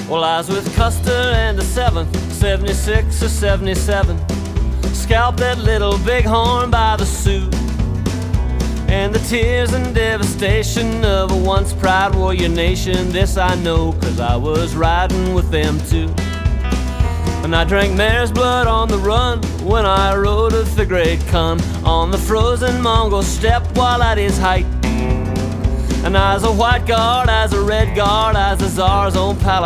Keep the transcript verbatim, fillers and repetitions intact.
Well, I was with Custer and the seventh, seventy-six or seventy-seven. Scalped that little bighorn by the Sioux. And the tears and devastation of a once proud warrior nation, this I know, 'cause I was riding with them too. And I drank mare's blood on the run when I rode a fifth grade con on the frozen Mongol steppe while at his height. And I's a white guard, I's a red guard, I's the czar's own palace.